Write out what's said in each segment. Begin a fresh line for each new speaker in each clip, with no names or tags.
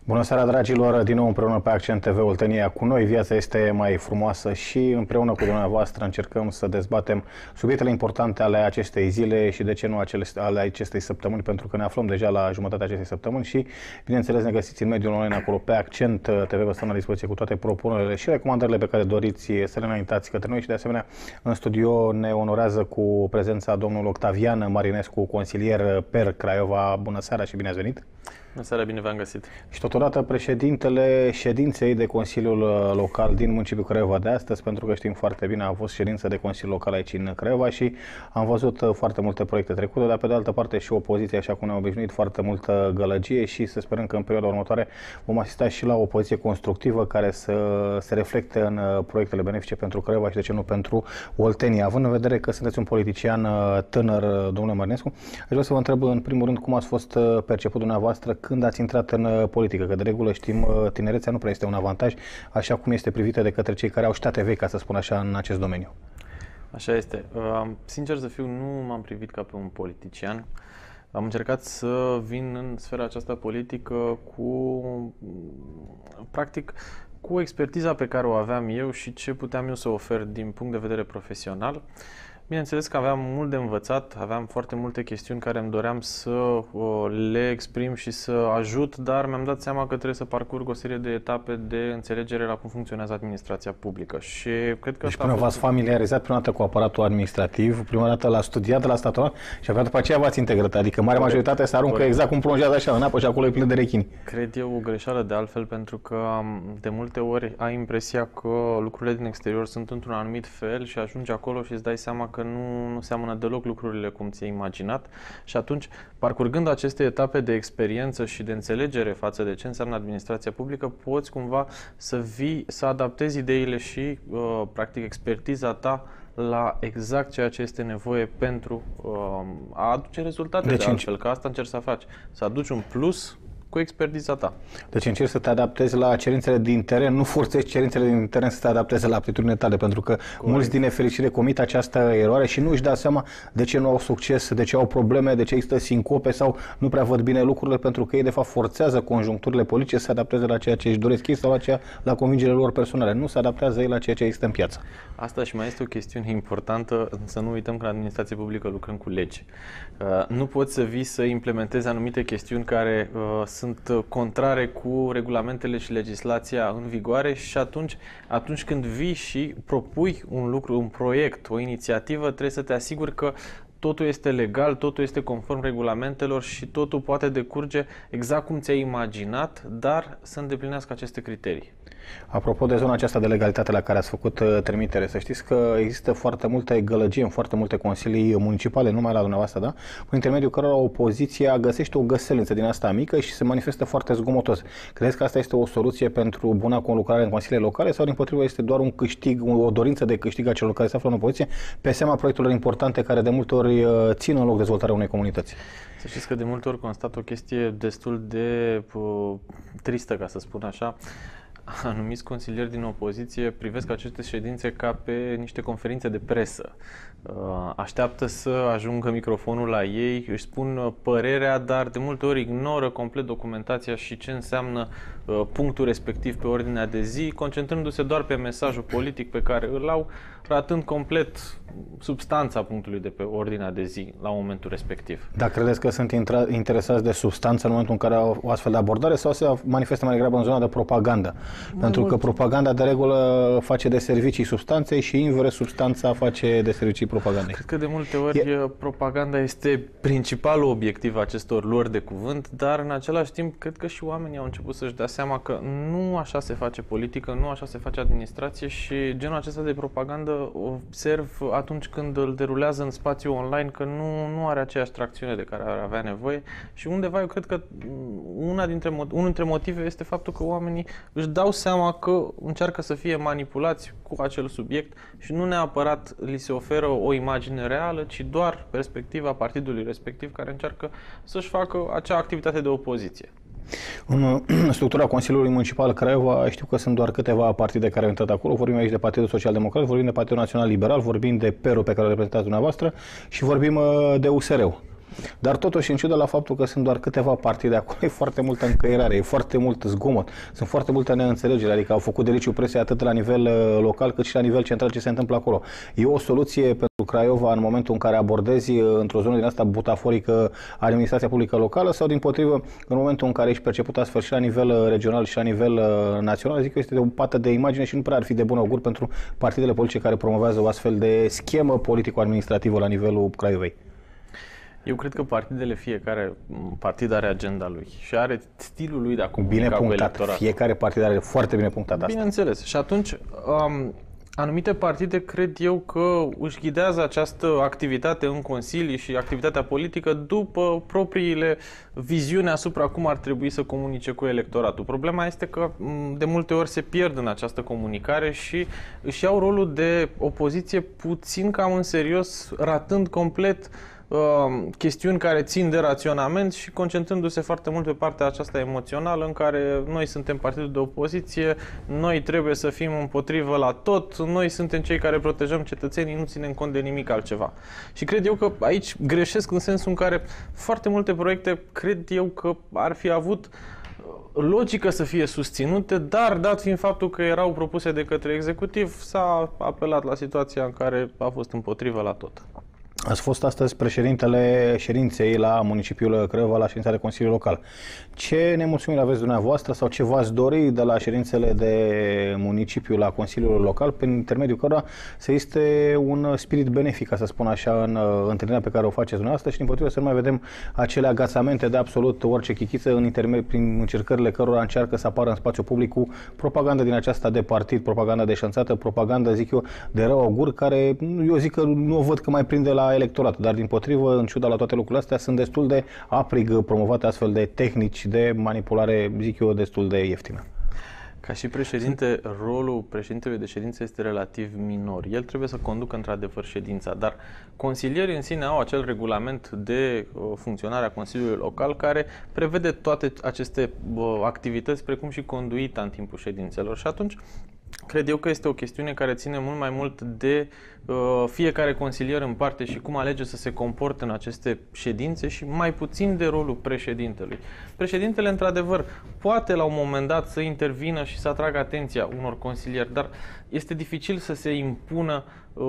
Bună seara, dragilor! Din nou împreună pe Accent TV Oltenia cu noi. Viața este mai frumoasă și împreună cu dumneavoastră încercăm să dezbatem subiectele importante ale acestei zile și de ce nu ale acestei săptămâni, pentru că ne aflăm deja la jumătatea acestei săptămâni și, bineînțeles, ne găsiți în mediul online acolo pe Accent TV. Vă stăm la dispoziție cu toate propunerile și recomandările pe care doriți să le înaintați către noi și, de asemenea, în studio ne onorează cu prezența domnul Octavian Marinescu, consilier PER Craiova. Bună seara și bine ați venit!
Bună seara, bine v-am găsit!
Și totodată președintele ședinței de Consiliul Local din municipiul Craiova de astăzi, pentru că știm foarte bine, a fost ședință de Consiliul Local aici în Craiova și am văzut foarte multe proiecte trecute, dar pe de altă parte și opoziția, așa cum ne-a obișnuit, foarte multă gălăgie și să sperăm că în perioada următoare vom asista și la o opoziție constructivă care să se reflecte în proiectele benefice pentru Craiova și, de ce nu, pentru Oltenia. Având în vedere că sunteți un politician tânăr, domnule Marinescu, aș vrea să vă întreb în primul rând cum ați fost perceput dumneavoastră când ați intrat în politică, că de regulă știm, tinerețea nu prea este un avantaj, așa cum este privită de către cei care au ștate vechi, ca să spun așa, în acest domeniu.
Așa este. Sincer să fiu, nu m-am privit ca pe un politician. Am încercat să vin în sfera aceasta politică practic, cu expertiza pe care o aveam eu și ce puteam eu să ofer din punct de vedere profesional. Bineînțeles că aveam mult de învățat, aveam foarte multe chestiuni care îmi doream să le exprim și să ajut, dar mi-am dat seama că trebuie să parcurg o serie de etape de înțelegere la cum funcționează administrația publică. Și cred că
deci până v-ați familiarizat prima dată cu aparatul administrativ, prima dată l-ați studiat, l-ați statuat și abia după aceea v-ați integrat. Adică marea majoritate se aruncă exact cum plonjează așa în apă și acolo e plin de rechini.
Cred eu o greșeală de altfel, pentru că de multe ori ai impresia că lucrurile din exterior sunt într-un anumit fel și ajungi acolo și îți dai seama că nu seamănă deloc lucrurile cum ți-ai imaginat și atunci, parcurgând aceste etape de experiență și de înțelegere față de ce înseamnă administrația publică, poți cumva să adaptezi ideile și, practic, expertiza ta la exact ceea ce este nevoie pentru a aduce rezultate de altfel, că asta încerci să faci, să aduci un plus cu expertiza ta.
Deci încerci să te adaptezi la cerințele din teren, nu forțezi cerințele din teren să te adapteze la aptitudinile tale, pentru că mulți din nefericire comit această eroare și nu își dau seama de ce nu au succes, de ce au probleme, de ce există sincope sau nu prea văd bine lucrurile, pentru că ei de fapt forțează conjuncturile politice să se adapteze la ceea ce își doresc ei sau la convingerile lor personale. Nu se adaptează ei la ceea ce există în piață.
Asta și mai este o chestiune importantă, să nu uităm că în administrație publică lucrăm cu legi. Nu poți să vii să implementezi anumite chestiuni care sunt contrare cu regulamentele și legislația în vigoare și atunci când vii și propui un lucru, un proiect, o inițiativă, trebuie să te asiguri că totul este legal, totul este conform regulamentelor și totul poate decurge exact cum ți-ai imaginat, dar să îndeplinească aceste criterii.
Apropo de zona aceasta de legalitate la care ați făcut trimitere, să știți că există foarte multe gălăgie în foarte multe consilii municipale, numai la dumneavoastră, da? Prin intermediul cărora opoziția găsește o găselință din asta mică și se manifestă foarte zgomotos. Credeți că asta este o soluție pentru buna conlucrare în consiliile locale sau, dimpotrivă, este doar un câștig, o dorință de câștig a celor care se află în opoziție pe seama proiectelor importante care de multe ori țin în loc dezvoltarea unei comunități?
Să știți că de multe ori constat o chestie destul de tristă, ca să spun așa. Anumiți consilieri din opoziție privesc aceste ședințe ca pe niște conferințe de presă. Așteaptă să ajungă microfonul la ei, își spun părerea, dar de multe ori ignoră complet documentația și ce înseamnă punctul respectiv pe ordinea de zi, concentrându-se doar pe mesajul politic pe care îl au, ratând complet substanța punctului de pe ordinea de zi la momentul respectiv.
Dar credeți că sunt interesați de substanță în momentul în care au o astfel de abordare sau se manifestă mai degrabă în zona de propagandă? Pentru că propaganda de regulă face de servicii substanței și invers substanța face de servicii propagandei.
Cred că de multe ori propaganda este principalul obiectiv acestor luări de cuvânt, dar în același timp cred că și oamenii au început să-și dea seama că nu așa se face politică, nu așa se face administrație și genul acesta de propagandă observ atunci când îl derulează în spațiu online că nu are aceeași tracțiune de care ar avea nevoie și undeva eu cred că unul dintre motive este faptul că oamenii își dau seama că încearcă să fie manipulați cu acel subiect și nu neapărat li se oferă o imagine reală, ci doar perspectiva partidului respectiv care încearcă să-și facă acea activitate de opoziție.
În structura Consiliului Municipal Craiova știu că sunt doar câteva partide care au intrat acolo. Vorbim aici de Partidul Social Democrat, vorbim de Partidul Național Liberal, vorbim de PER-ul pe care îl reprezentați dumneavoastră și vorbim de USR-ul. Dar totuși, în ciuda la faptul că sunt doar câteva partide acolo, e foarte multă încăierare, e foarte mult zgomot, sunt foarte multe neînțelegeri, adică au făcut deliciu presiei atât la nivel local cât și la nivel central ce se întâmplă acolo. E o soluție pentru Craiova în momentul în care abordezi într-o zonă din asta butaforică administrația publică locală sau dimpotrivă în momentul în care ești perceput astfel și la nivel regional și la nivel național, zic că este o pată de imagine și nu prea ar fi de bun augur pentru partidele politice care promovează o astfel de schemă politico-administrativă la nivelul Craiovei.
Eu cred că fiecare partid are agenda lui și are stilul lui de a comunica
bine
cu
punctat.
electoratul.
Fiecare partid are foarte bine punctat asta.
Bineînțeles. Și atunci, anumite partide cred eu că își ghidează această activitate în consilii și activitatea politică după propriile viziuni asupra cum ar trebui să comunice cu electoratul. Problema este că de multe ori se pierd în această comunicare și își iau rolul de opoziție puțin cam în serios, ratând complet chestiuni care țin de raționament și concentrându-se foarte mult pe partea aceasta emoțională în care noi suntem partidul de opoziție, noi trebuie să fim împotrivă la tot, noi suntem cei care protejăm cetățenii, nu ținem cont de nimic altceva. Și cred eu că aici greșesc în sensul în care foarte multe proiecte cred eu că ar fi avut logică să fie susținute, dar dat fiind faptul că erau propuse de către executiv, s-a apelat la situația în care a fost împotrivă la tot.
Ați fost astăzi președintele ședinței la municipiul Craiova, la ședința de Consiliu Local. Ce nemulțumiri aveți dumneavoastră sau ce v-ați dori de la ședințele de municipiu la Consiliul Local, prin intermediul cărora să existe un spirit benefic, ca să spun așa, în întâlnirea pe care o faceți dumneavoastră și din potrivă să nu mai vedem acele agațamente de absolut orice chichiță prin încercările cărora încearcă să apară în spațiu public cu propaganda din aceasta de partid, propaganda deșanțată, propaganda, zic eu, de rău augur, care eu zic că nu o văd că mai prinde la electorat, dar din-potrivă, în ciuda la toate lucrurile astea, sunt destul de aprig promovate astfel de tehnici de manipulare, zic eu, destul de ieftină.
Ca și președinte, rolul președintelui de ședință este relativ minor. El trebuie să conducă într-adevăr ședința, dar consilierii în sine au acel regulament de funcționare a Consiliului Local care prevede toate aceste activități, precum și conduita în timpul ședințelor. Și atunci, cred eu că este o chestiune care ține mult mai mult de fiecare consilier în parte și cum alege să se comporte în aceste ședințe și mai puțin de rolul președintelui. Președintele, într-adevăr, poate la un moment dat să intervină și să atragă atenția unor consilieri, dar este dificil să se impună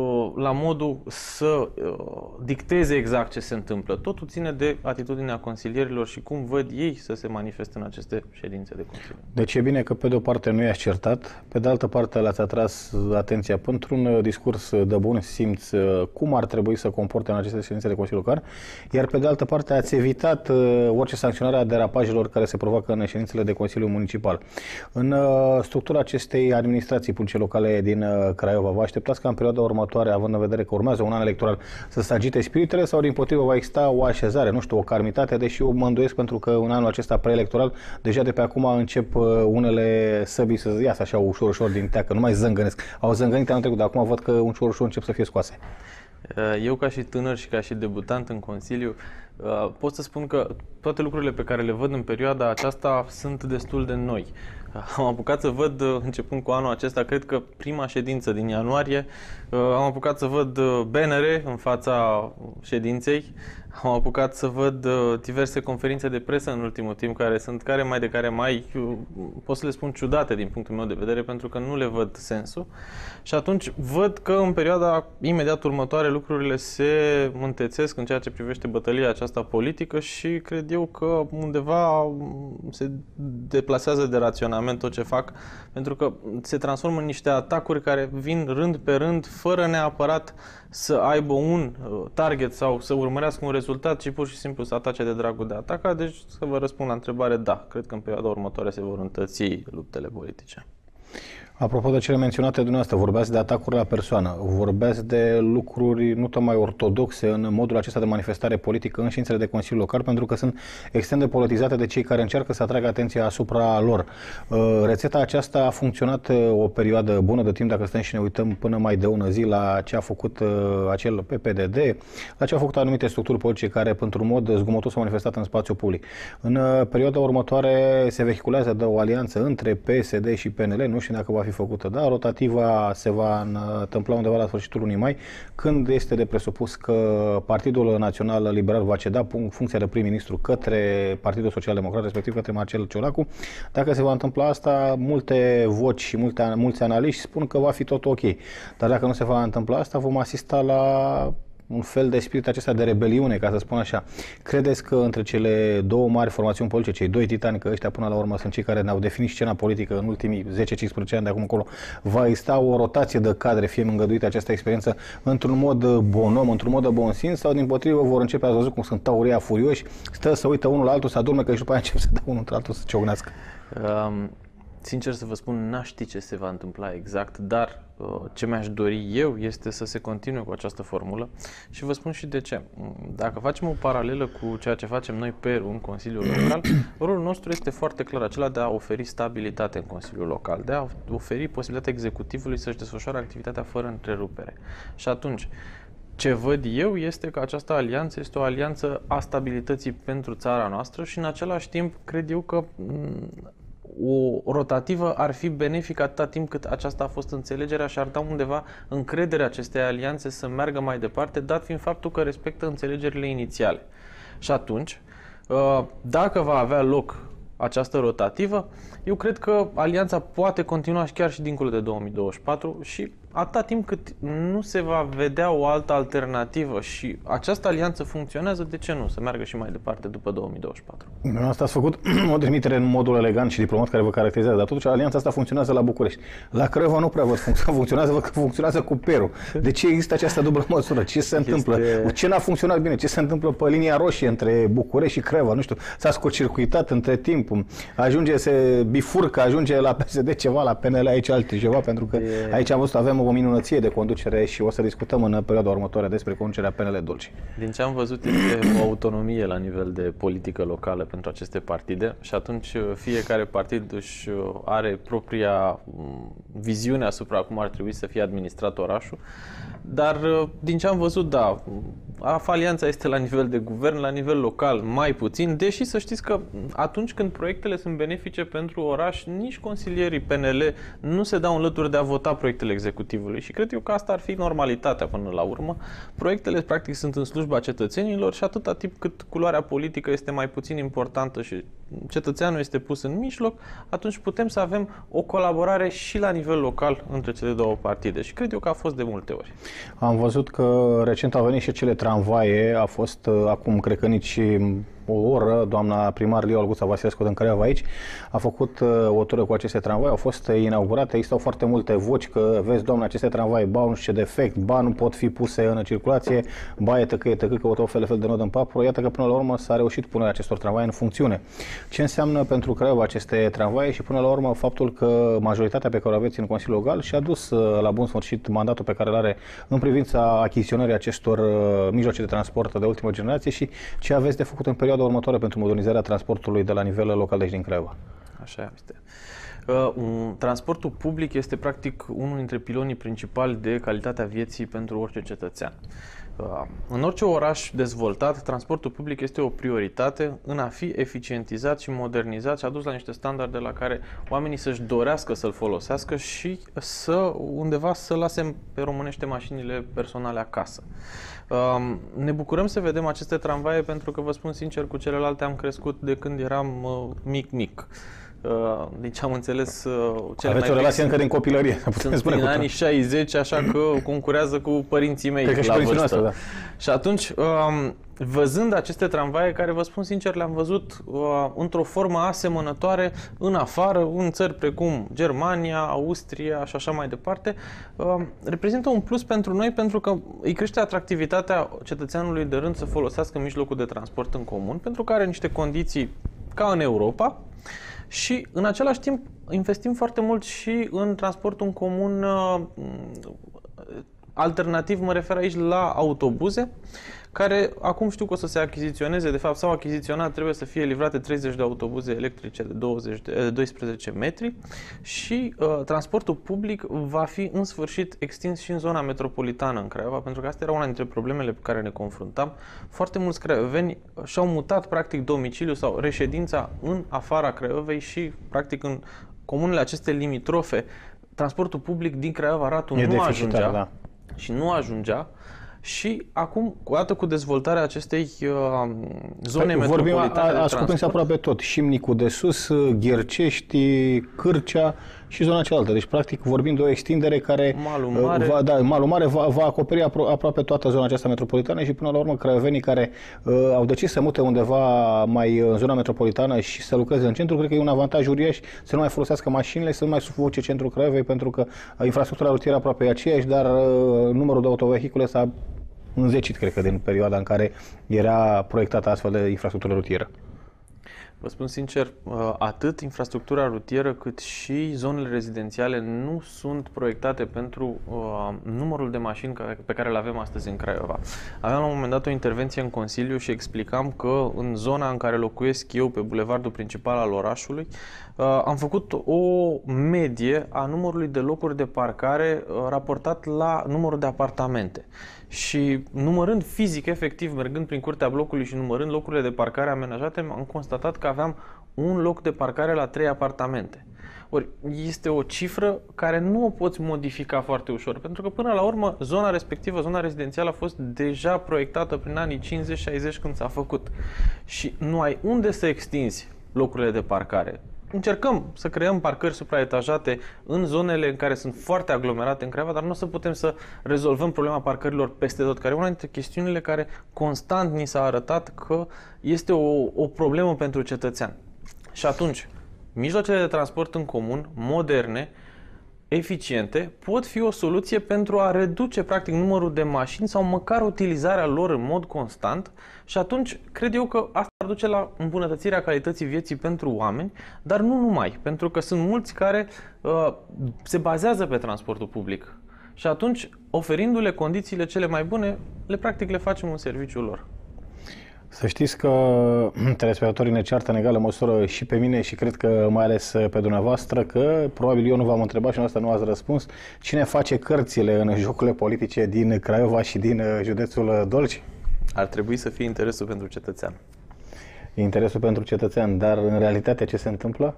la modul să dicteze exact ce se întâmplă. Totul ține de atitudinea consilierilor și cum văd ei să se manifeste în aceste ședințe de consiliu.
Deci e bine că pe de o parte nu i-ați certat, pe de altă parte le-ați atras atenția pentru-un discurs de bun simț cum ar trebui să comporte în aceste ședințe de Consiliu Local, iar pe de altă parte ați evitat orice sancționare a derapajelor care se provoacă în ședințele de Consiliu Municipal. În structura acestei administrații publice locale din Craiova, vă așteptați ca în perioada următoare, având în vedere că urmează un an electoral, să se agite spiritele sau dimpotrivă va exista o așezare, nu știu, o calmitate, deși eu mă îndoiesc pentru că în anul acesta preelectoral deja de pe acum încep unele săbii să iasă așa ușor din teacă, nu mai zângănesc. Au zângănit anul trecut, dar acum văd că ușor încep să fie scoase.
Eu ca și tânăr și ca și debutant în Consiliu pot să spun că toate lucrurile pe care le văd în perioada aceasta sunt destul de noi. Am apucat să văd, începând cu anul acesta, cred că prima ședință din ianuarie, am apucat să văd BNR în fața ședinței, am apucat să văd diverse conferințe de presă în ultimul timp, care mai, pot să le spun, ciudate din punctul meu de vedere, pentru că nu le văd sensul. Și atunci văd că în perioada imediat următoare lucrurile se întețesc în ceea ce privește bătălia aceasta politică și cred eu că undeva se deplasează de raționament tot ce fac, pentru că se transformă în niște atacuri care vin rând pe rând, fără neapărat să aibă un target sau să urmărească un rezultat, ci pur și simplu să atace de dragul de a ataca. Deci, să vă răspund la întrebare, da, cred că în perioada următoare se vor întăți luptele politice.
Apropo de cele menționate dumneavoastră, vorbeați de atacuri la persoană, vorbeați de lucruri nu tocmai ortodoxe în modul acesta de manifestare politică în ședințele de Consiliu Local, pentru că sunt extrem de politizate de cei care încearcă să atragă atenția asupra lor. Rețeta aceasta a funcționat o perioadă bună de timp, dacă stăm și ne uităm până mai de ună zi la ce a făcut acel PPDD, la ce au făcut anumite structuri politice care, într-un mod zgomotos, s-au manifestat în spațiu public. În perioada următoare se vehiculează de o alianță între PSD și PNL, nu știu dacă va fi fi făcută. Da, rotativa se va întâmpla undeva la sfârșitul lunii mai, când este de presupus că Partidul Național Liberal va ceda funcția de prim-ministru către Partidul Social Democrat, respectiv către Marcel Ciolacu. Dacă se va întâmpla asta, multe voci și mulți analiști spun că va fi tot ok. Dar dacă nu se va întâmpla asta, vom asista la un fel de spirit acesta de rebeliune, ca să spun așa. Credeți că între cele două mari formațiuni politice, cei doi titani, că ăștia până la urmă sunt cei care ne-au definit scena politică în ultimii 10-15 ani de acum încolo, va exista o rotație de cadre, fie îngăduită această experiență într-un mod bonom, într-un mod de bun simț, sau dimpotrivă vor începe, ați văzut cum sunt tauria furioși, stă să uită unul la altul, să adorme, că și după aia încep să dea unul între altul să ciocnească.
Sincer să vă spun, n-aș ști ce se va întâmpla exact, dar ce mi-aș dori eu este să se continue cu această formulă și vă spun și de ce. Dacă facem o paralelă cu ceea ce facem noi pe un Consiliu Local, rolul nostru este foarte clar, acela de a oferi stabilitate în Consiliul Local, de a oferi posibilitatea executivului să-și desfășoare activitatea fără întrerupere. Și atunci, ce văd eu este că această alianță este o alianță a stabilității pentru țara noastră și în același timp cred eu că o rotativă ar fi benefică atâta timp cât aceasta a fost înțelegerea și ar da undeva încrederea acestei alianțe să meargă mai departe, dat fiind faptul că respectă înțelegerile inițiale. Și atunci, dacă va avea loc această rotativă, eu cred că alianța poate continua și chiar și dincolo de 2024 și atâta timp cât nu se va vedea o altă alternativă și această alianță funcționează, de ce nu? Să meargă și mai departe după 2024.
Asta ați făcut o trimitere în modul elegant și diplomat care vă caracterizează, dar totuși alianța asta funcționează la București. La Craiova nu prea văd funcționează, văd că funcționează cu Peru. De ce există această dublă măsură? Ce se întâmplă? Ce n-a funcționat bine? Ce se întâmplă pe linia roșie între București și Craiova? Nu știu, s-a scurcircuitat între timp, ajunge, se bifurcă, ajunge la PSD ceva, la PNL aici altceva, pentru că aici am văzut, avem o minunăție de conducere și o să discutăm în perioada următoare despre conducerea PNL Dulci.
Din ce am văzut este o autonomie la nivel de politică locală pentru aceste partide și atunci fiecare partid își are propria viziune asupra cum ar trebui să fie administrat orașul, dar din ce am văzut, da, alianța este la nivel de guvern, la nivel local mai puțin, deși să știți că atunci când proiectele sunt benefice pentru oraș, nici consilierii PNL nu se dau în lături de a vota proiectele executivului și cred eu că asta ar fi normalitatea până la urmă. Proiectele practic sunt în slujba cetățenilor și atâta timp cât culoarea politică este mai puțin importantă și cetățeanul este pus în mijloc, atunci putem să avem o colaborare și la nivel local între cele două partide și cred eu că a fost de multe ori.
Am văzut că recent au venit și cele tramvaie, a fost acum, cred că nici o oră, doamna primar Liu Olguța Vasilescu din Craiova aici a făcut o tură cu aceste tramvaie, au fost inaugurate, existau foarte multe voci că, vezi, doamne, aceste tramvaie, ba nu știu ce defect, ba nu pot fi puse în circulație, ba e tăcă, că o fel de nod în papură. Iată că până la urmă s-a reușit punerea acestor tramvaie în funcțiune. Ce înseamnă pentru Craiova aceste tramvaie și până la urmă faptul că majoritatea pe care o aveți în Consiliul Local și-a dus la bun sfârșit mandatul pe care îl are în privința achiziționării acestor mijloace de transport de ultimă generație și ce aveți de făcut în perioada următoare pentru modernizarea transportului de la nivel local de aici din Craiova?
Așa este. Transportul public este practic unul dintre pilonii principali de calitatea vieții pentru orice cetățean. În orice oraș dezvoltat, transportul public este o prioritate în a fi eficientizat și modernizat și adus la niște standarde la care oamenii să-și dorească să-l folosească și să undeva să lase pe românește mașinile personale acasă. Ne bucurăm să vedem aceste tramvaie pentru că, vă spun sincer, cu celelalte am crescut de când eram mic. Din ce am înțeles,
aveți o relație încă din copilărie,
sunt spune, din anii 60, așa că concurează cu părinții mei la vârstă. Noastră, da. Și atunci, văzând aceste tramvaie, care, vă spun sincer, le-am văzut într-o formă asemănătoare în afară, în țări precum Germania, Austria și așa mai departe, reprezintă un plus pentru noi pentru că îi crește atractivitatea cetățeanului de rând să folosească mijlocul de transport în comun, pentru că are niște condiții ca în Europa. Și în același timp investim foarte mult și în transportul în comun alternativ, mă refer aici la autobuze, care acum știu că o să se achiziționeze, de fapt s-au achiziționat, trebuie să fie livrate 30 de autobuze electrice de 12 metri și transportul public va fi în sfârșit extins și în zona metropolitană în Craiova, pentru că asta era una dintre problemele pe care ne confruntam. Foarte mulți craioveni și-au mutat practic domiciliul sau reședința în afara Craiovei și practic în comunele aceste limitrofe transportul public din Craiova-Ratu
E
nu
deficitar,
ajungea
da.
și nu ajungea. Și acum, odată cu dezvoltarea acestei zone
Vorbim,
metropolitane de
a cuprins
transport,
aproape tot. Șimnicul de Sus, Ghercești, Cârcea și zona cealaltă. Deci, practic, vorbim de o extindere care
Malul Mare.
Malul Mare va acoperi aproape toată zona aceasta metropolitană și, până la urmă, craiovenii care au decis să mute undeva mai în zona metropolitană și să lucreze în centru, cred că e un avantaj uriaș să nu mai folosească mașinile, să nu mai sufoce centrul Craiovei, pentru că infrastructura rutieră aproape e aceeași, dar numărul de autovehicule s-a înzecit, cred că, din perioada în care era proiectată astfel de infrastructură rutieră.
vă spun sincer, atât infrastructura rutieră cât și zonele rezidențiale nu sunt proiectate pentru numărul de mașini pe care le avem astăzi în Craiova. Aveam la un moment dat o intervenție în Consiliu și explicam că în zona în care locuiesc eu, pe bulevardul principal al orașului, am făcut o medie a numărului de locuri de parcare raportat la numărul de apartamente. Și numărând fizic, efectiv, mergând prin curtea blocului și numărând locurile de parcare amenajate, am constatat că aveam un loc de parcare la 3 apartamente. Ori este o cifră care nu o poți modifica foarte ușor, pentru că până la urmă zona respectivă, zona rezidențială, a fost deja proiectată prin anii 50-60 când s-a făcut. Și nu ai unde să extinzi locurile de parcare. Încercăm să creăm parcări supraetajate în zonele în care sunt foarte aglomerate în Craiova, dar nu o să putem să rezolvăm problema parcărilor peste tot, care e una dintre chestiunile care constant ni s-a arătat că este o problemă pentru cetățean. Și atunci, mijloacele de transport în comun, moderne, eficiente, pot fi o soluție pentru a reduce practic numărul de mașini sau măcar utilizarea lor în mod constant și atunci cred eu că asta ar duce la îmbunătățirea calității vieții pentru oameni, dar nu numai, pentru că sunt mulți care se bazează pe transportul public și atunci, oferindu-le condițiile cele mai bune, le facem un serviciu lor.
Să știți că telespectatorii ne ceartă în egală măsură și pe mine și cred că mai ales pe dumneavoastră, că probabil eu nu v-am întrebat și în asta nu ați răspuns, cine face cărțile în jocurile politice din Craiova și din județul Dolj?
Ar trebui să fie interesul pentru cetățean.
Interesul pentru cetățean, dar în realitate ce se întâmplă?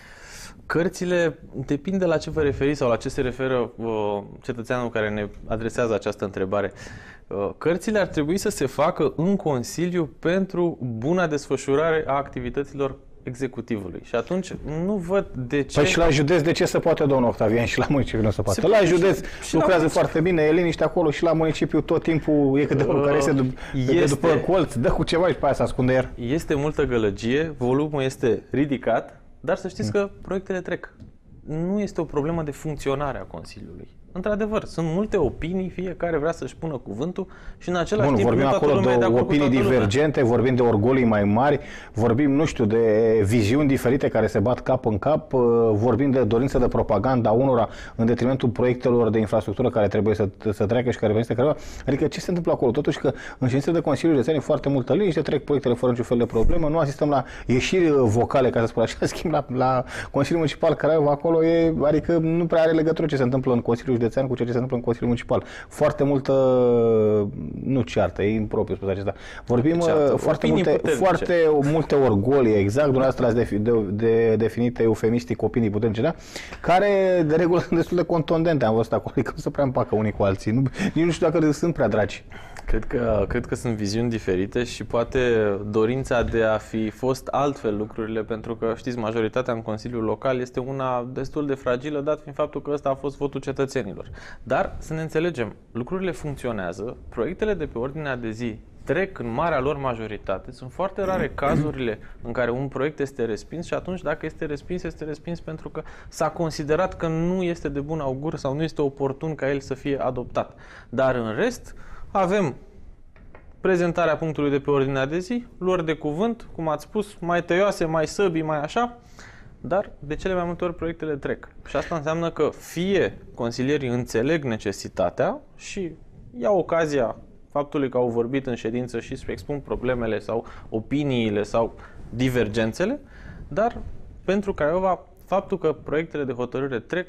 Cărțile, depinde la ce vă referiți sau la ce se referă cetățeanul care ne adresează această întrebare. Cărțile ar trebui să se facă în Consiliu pentru buna desfășurare a activităților executivului. Și atunci nu văd de ce...
Păi și la județ de ce se poate, domnul Octavian, și la municipiu nu se poate? La județ lucrează foarte bine, e liniște acolo și la municipiu tot timpul e câte unul care este după colț, dă cu ceva și pe aia se ascunde iar.
Este multă gălăgie, volumul este ridicat, dar să știți că proiectele trec. Nu este o problemă de funcționare a Consiliului. Într-adevăr, sunt multe opinii, fiecare vrea să-și pună cuvântul și în același timp
vorbim acolo de opinii divergente, vorbim de orgolii mai mari, vorbim, nu știu, de viziuni diferite care se bat cap în cap, vorbim de dorință de propaganda a unora în detrimentul proiectelor de infrastructură care trebuie să treacă și care veniște Craiova. Adică ce se întâmplă acolo? Totuși că în ședințele de Consiliul Județean e foarte multă liniște, trec proiectele fără niciun fel de problemă, nu asistăm la ieșiri vocale, ca să spun așa, schimb la Consiliul Municipal Craiova, acolo adică nu prea are legătură ce se întâmplă în Consiliul Județean cu ceea ce se întâmplă în Consiliul Municipal. Foarte multă, nu ceartă, e impropriu spus acesta. Vorbim foarte multe orgolii, exact, dumneavoastră ați definit eufemistic opinii puternice, da? Care de regulă sunt destul de contundente, am văzut acolo, că nu se prea împacă unii cu alții. Nici nu știu dacă sunt prea dragi.
Cred că sunt viziuni diferite și poate dorința de a fi fost altfel lucrurile, pentru că, știți, majoritatea în Consiliul Local este una destul de fragilă, dat fiind faptul că ăsta a fost votul cetățenilor. Dar, să ne înțelegem, lucrurile funcționează, proiectele de pe ordinea de zi trec în marea lor majoritate, sunt foarte rare cazurile în care un proiect este respins și atunci, dacă este respins pentru că s-a considerat că nu este de bun augur sau nu este oportun ca el să fie adoptat. Dar, în rest, avem prezentarea punctului de pe ordinea de zi, luări de cuvânt, cum ați spus, mai tăioase, mai săbii, mai așa, dar de cele mai multe ori proiectele trec. Și asta înseamnă că fie consilierii înțeleg necesitatea și iau ocazia faptului că au vorbit în ședință și își expun problemele sau opiniile sau divergențele, dar pentru Craiova, faptul că proiectele de hotărâre trec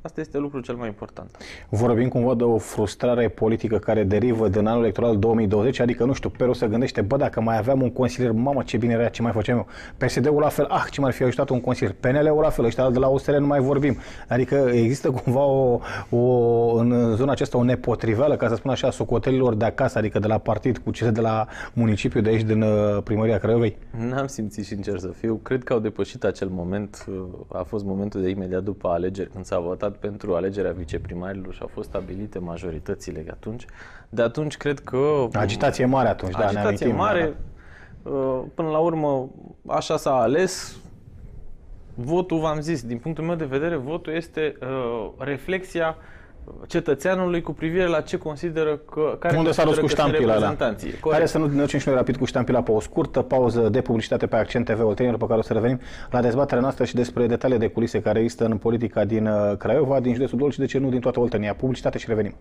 Asta este lucrul cel mai important.
Vorbim cumva de o frustrare politică care derivă din anul electoral 2020, adică, nu știu, Peru se gândește, bă, dacă mai aveam un consilier, mamă, ce bine era, ce mai făceam eu. PSD-ul la fel, ce m-ar fi ajutat un consilier. PNL-ul la fel, ăștia de la USR nu mai vorbim. Adică există cumva în zona aceasta o nepotriveală, ca să spun așa, socotelilor de acasă, adică de la partid cu cele de la municipiu de aici, din primăria Craiovei.
N-am simțit, sincer să fiu. Cred că au depășit acel moment. A fost momentul de imediat după alegeri, când s-a votat pentru alegerea viceprimarilor și au fost stabilite majoritățile atunci. De atunci cred că...
Agitație mare atunci,
agitație mare. Până la urmă, așa s-a ales. Votul, v-am zis, din punctul meu de vedere, votul este reflexia cetățeanului cu privire la ce consideră care
unde s-a dus cu ștampila ăla. Hai să nu ne ducem și noi rapid cu ștampila pe o scurtă pauză de publicitate pe Accent TV Oltenia, pe care o să revenim la dezbaterea noastră și despre detaliile de culise care există în politica din Craiova, din județul Dolj și de ce nu din toată Oltenia. Publicitate și revenim.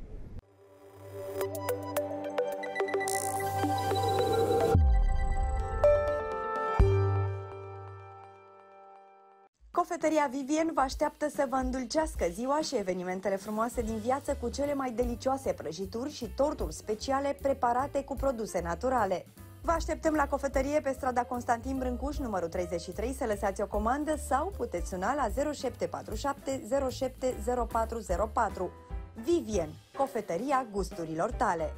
Cofetăria Vivien vă așteaptă să vă îndulcească ziua și evenimentele frumoase din viață cu cele mai delicioase prăjituri și torturi speciale preparate cu produse naturale. Vă așteptăm la cofetărie pe strada Constantin Brâncuș, numărul 33, să lăsați o comandă sau puteți suna la 0747 070404. Vivien, cofetăria gusturilor tale.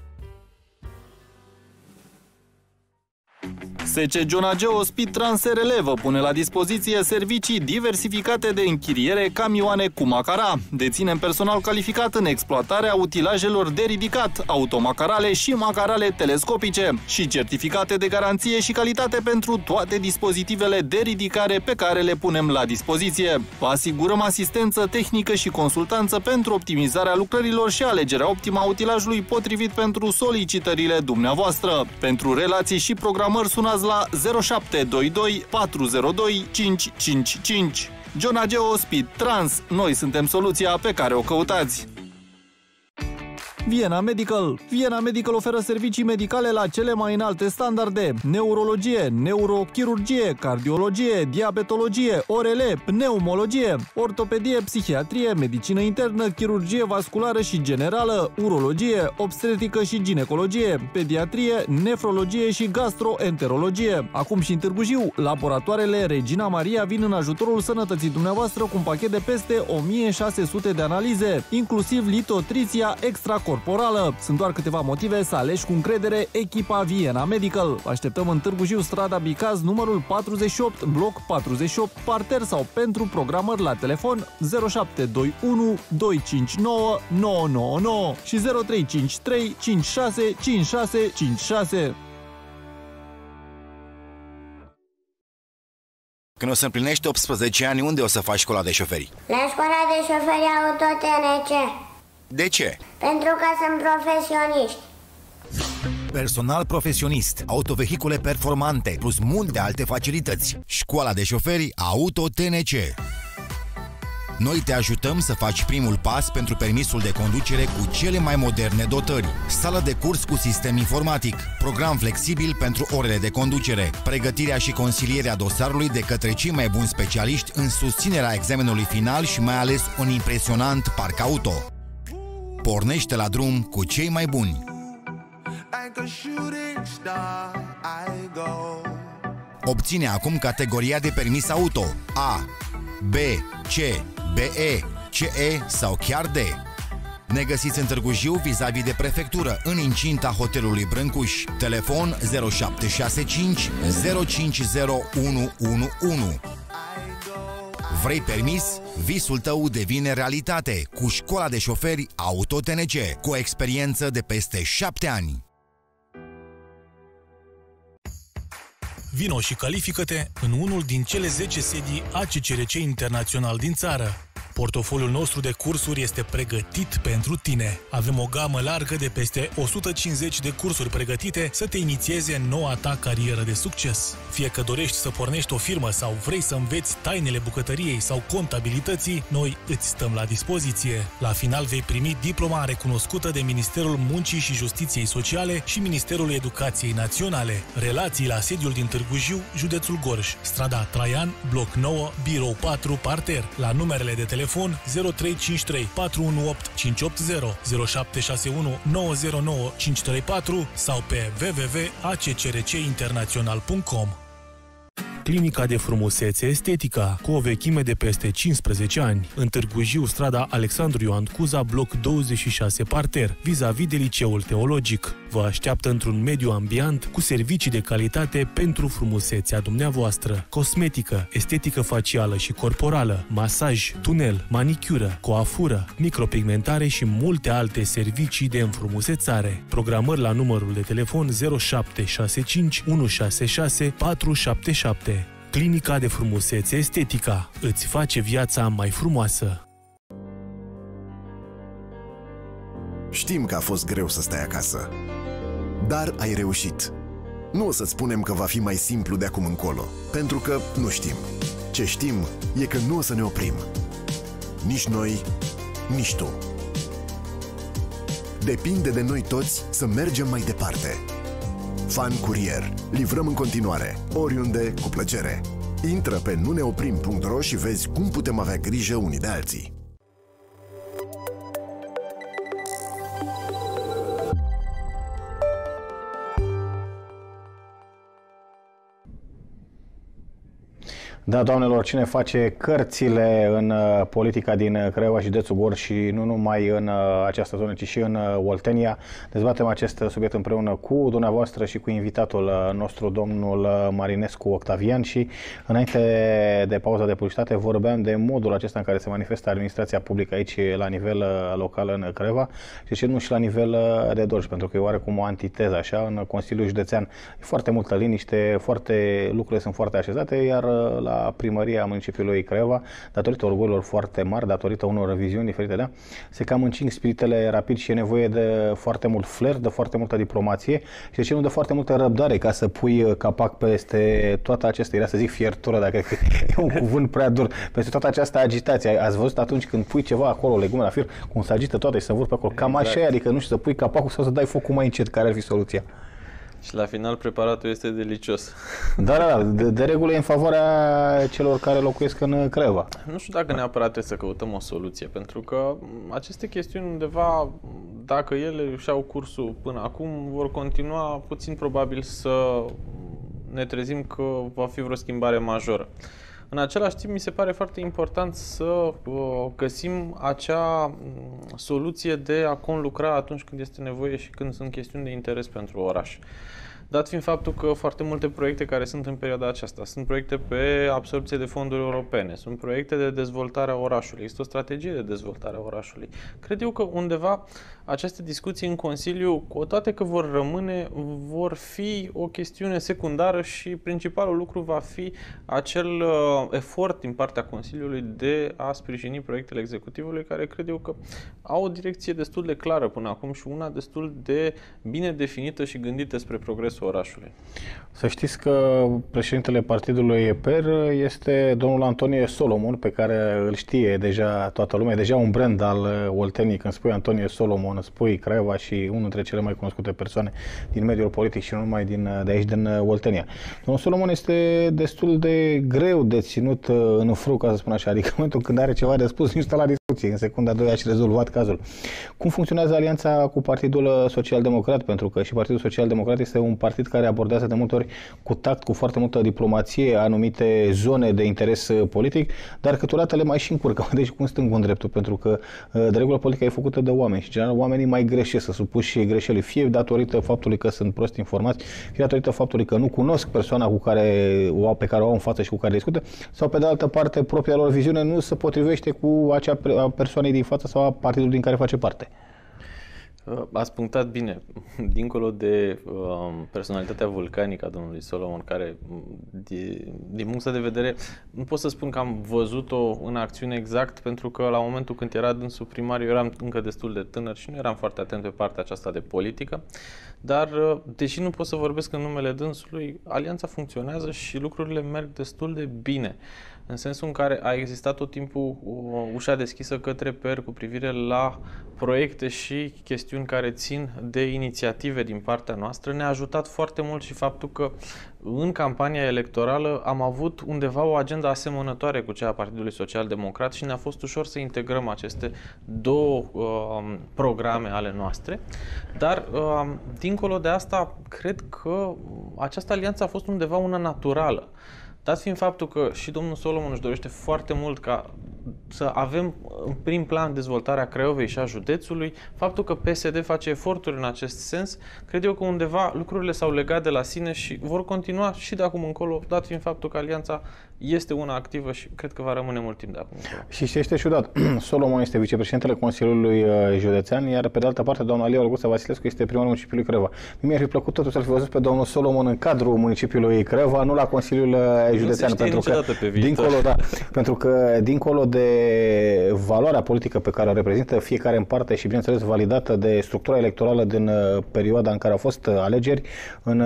SC John Ageo Speed Trans RL vă pune la dispoziție servicii diversificate de închiriere camioane cu macara. Deținem personal calificat în exploatarea utilajelor de ridicat, automacarale și macarale telescopice și certificate de garanție și calitate pentru toate dispozitivele de ridicare pe care le punem la dispoziție. Vă asigurăm asistență tehnică și consultanță pentru optimizarea lucrărilor și alegerea optimă a utilajului potrivit pentru solicitările dumneavoastră. Pentru relații și programări sunați la 0722 402 555. John Ageo Speed Trans. Noi suntem soluția pe care o căutați. Vienna Medical. Vienna Medical oferă servicii medicale la cele mai înalte standarde: neurologie, neurochirurgie, cardiologie, diabetologie, ORL, pneumologie, ortopedie, psihiatrie, medicină internă, chirurgie vasculară și generală, urologie, obstetrică și ginecologie, pediatrie, nefrologie și gastroenterologie. Acum și în Târgu Jiu, laboratoarele Regina Maria vin în ajutorul sănătății dumneavoastră cu un pachet de peste 1600 de analize, inclusiv litotriția extracorporală. Sunt doar câteva motive să alegi cu încredere echipa Vienna Medical. Așteptăm în Târgu Jiu, strada Bicaz, numărul 48, bloc 48, parter sau pentru programări la telefon 0721 259 999 și 0353 56 56 56.
Când o să împlinești 18 ani, unde o să faci școala de șoferi?
La școala de șoferi auto TNC.
De ce?
Pentru că sunt profesioniști.
Personal profesionist, autovehicule performante, plus multe alte facilități. Școala de șoferi Auto TNC. Noi te ajutăm să faci primul pas pentru permisul de conducere cu cele mai moderne dotări. Sală de curs cu sistem informatic, program flexibil pentru orele de conducere, pregătirea și consilierea dosarului de către cei mai buni specialiști în susținerea examenului final și mai ales un impresionant parc auto. Pornește la drum cu cei mai buni. Obține acum categoria de permis auto A, B, C, BE, CE sau chiar D. Ne găsiți în Târgu Jiu, vis-a-vis de prefectură, în incinta hotelului Brâncuș. Telefon 0765 050111. Vrei permis? Visul tău devine realitate cu școala de șoferi Auto TNC, cu o experiență de peste 7 ani.
Vino și califică-te în unul din cele 10 sedii ACCRC internațional din țară. Portofoliul nostru de cursuri este pregătit pentru tine. Avem o gamă largă de peste 150 de cursuri pregătite să te inițieze în noua ta carieră de succes. Fie că dorești să pornești o firmă sau vrei să înveți tainele bucătăriei sau contabilității, noi îți stăm la dispoziție. La final vei primi diploma recunoscută de Ministerul Muncii și Justiției Sociale și Ministerul Educației Naționale. Relații la sediul din Târgu Jiu, județul Gorj, strada Traian, bloc 9, birou 4, parter, la numerele de telefon telefon 0353 418 580 0761 909 534 sau pe www.accrcinternațional.com. Clinica de frumusețe Estetica, cu o vechime de peste 15 ani, în Târgu Jiu, strada Alexandru Ioan Cuza, bloc 26 parter, vis-a-vis de Liceul Teologic. Vă așteaptă într-un mediu ambiant cu servicii de calitate pentru frumusețea dumneavoastră. Cosmetică, estetică facială și corporală, masaj, tunel, manicură, coafură, micropigmentare și multe alte servicii de înfrumusețare. Programări la numărul de telefon 0765 166 477. Clinica de frumusețe Estetica îți face viața mai frumoasă.
Știm că a fost greu să stai acasă, dar ai reușit. Nu o să spunem că va fi mai simplu de acum încolo, pentru că nu știm. Ce știm e că nu o să ne oprim. Nici noi, nici tu. Depinde de noi toți să mergem mai departe. Fan Curier. Livrăm în continuare, oriunde, cu plăcere. Intră pe nuneoprim.ro și vezi cum putem avea grijă unii de alții.
Da, doamnelor, cine face cărțile în politica din Craiova, județul Gorj și nu numai în această zonă, ci și în Oltenia? Dezbatem acest subiect împreună cu dumneavoastră și cu invitatul nostru, domnul Marinescu Octavian, și înainte de pauza de publicitate vorbeam de modul acesta în care se manifestă administrația publică aici la nivel local în Craiova și nu și la nivel de Dolj, pentru că e oarecum o antiteză așa. În Consiliul Județean e foarte multă liniște, lucrurile sunt foarte așezate, iar la primăria municipiului Craiova, datorită orgolilor foarte mari, datorită unor viziuni diferite, da, se cam încing spiritele rapid și e nevoie de foarte mult flair, de foarte multă diplomație și de ce nu de foarte multă răbdare ca să pui capac peste toată această, era să zic fiertură, dacă e un cuvânt prea dur, peste toată această agitație. Ați văzut atunci când pui ceva acolo, legume la fier, cum se agită toate și se învârt pe acolo, cam așa e, adică nu știu, să pui capacul sau să dai focul mai încet, care ar fi soluția?
Și la final preparatul este delicios.
Da, de regulă e în favoarea celor care locuiesc în Craiova.
Nu știu dacă neapărat trebuie să căutăm o soluție, pentru că aceste chestiuni undeva, dacă ele și-au cursul până acum, vor continua puțin probabil să ne trezim că va fi vreo schimbare majoră. În același timp, mi se pare foarte important să găsim acea soluție de a conlucra atunci când este nevoie și când sunt chestiuni de interes pentru oraș. Dat fiind faptul că foarte multe proiecte care sunt în perioada aceasta sunt proiecte pe absorbție de fonduri europene, sunt proiecte de dezvoltare a orașului, există o strategie de dezvoltare a orașului. Cred eu că undeva aceste discuții în Consiliu, cu toate că vor rămâne, vor fi o chestiune secundară și principalul lucru va fi acel efort din partea Consiliului de a sprijini proiectele executivului, care cred eu că au o direcție destul de clară până acum și una destul de bine definită și gândită spre progresul orașului.
Să știți că președintele partidului EPER este domnul Antonie Solomon, pe care îl știe deja toată lumea, deja un brand al Olteniei. Când spui Antonie Solomon, spui Craiova și unul dintre cele mai cunoscute persoane din mediul politic și nu numai de aici, din Oltenia. Domnul Solomon este destul de greu de ținut în frâu, ca să spun așa, adică în momentul când are ceva de spus, nu stă la discuție, în secunda 2 a și rezolvat cazul. Cum funcționează alianța cu Partidul Social-Democrat? Pentru că și Partidul Social-Democrat este un partid care abordează de multe ori cu tact, cu foarte multă diplomație, anumite zone de interes politic, dar câteodată le mai și încurcă, deci cum stângul în dreptul, pentru că de regulă politica e făcută de oameni și general oamenii mai greșesc, să supuși greșelii, fie datorită faptului că sunt prost informați, fie datorită faptului că nu cunosc persoana pe care o au în față și cu care discută, sau pe de altă parte propria lor viziune nu se potrivește cu acea persoanei din față sau a partidului din care face parte.
Ați punctat bine. Dincolo de personalitatea vulcanică a domnului Solomon, care, din punctul de vedere, nu pot să spun că am văzut-o în acțiune exact, pentru că la momentul când era dânsul primar, eu eram încă destul de tânăr și nu eram foarte atent pe partea aceasta de politică, dar, deși nu pot să vorbesc în numele dânsului, alianța funcționează și lucrurile merg destul de bine. în sensul în care a existat tot timpul ușa deschisă către PER cu privire la proiecte și chestiuni care țin de inițiative din partea noastră. Ne-a ajutat foarte mult și faptul că în campania electorală am avut undeva o agenda asemănătoare cu cea a Partidului Social Democrat și ne-a fost ușor să integrăm aceste două programe ale noastre. Dar, dincolo de asta, cred că această alianță a fost undeva una naturală. Dat fiind faptul că și domnul Solomon își dorește foarte mult ca să avem în prim plan dezvoltarea Craiovei și a județului, faptul că PSD face eforturi în acest sens, cred eu că undeva lucrurile s-au legat de la sine și vor continua și de acum încolo, dat fiind faptul că alianța este una activă și cred că va rămâne mult timp de acum încolo.
Și ce este ciudat, Solomon este vicepreședintele Consiliului Județean, iar pe de altă parte doamna Lia Olguța Vasilescu este primarul municipiului Craiova. Mi-ar fi plăcut totuși să-l fi văzut pe domnul Solomon în cadrul municipiului Craiova, nu la Consiliul Județean, pentru că dincolo de valoarea politică pe care o reprezintă fiecare în parte și bineînțeles validată de structura electorală din perioada în care au fost alegeri în